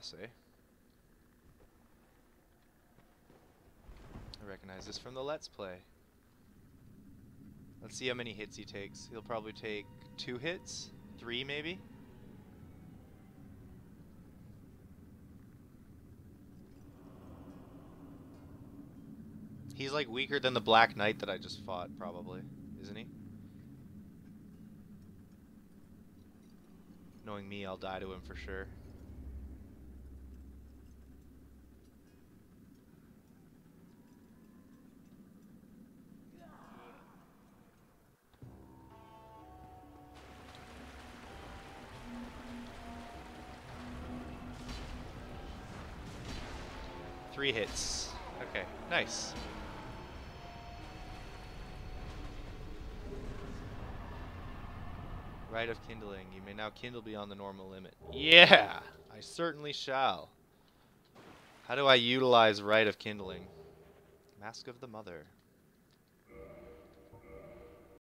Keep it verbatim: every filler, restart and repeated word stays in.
boss, eh? I recognize this from the Let's Play. Let's see how many hits he takes. He'll probably take two hits? Three, maybe? He's like weaker than the Black Knight that I just fought, probably. Isn't he? Knowing me, I'll die to him for sure. Three hits. Okay, nice. Rite of Kindling. You may now kindle beyond the normal limit. Yeah! I certainly shall. How do I utilize Rite of Kindling? Mask of the Mother.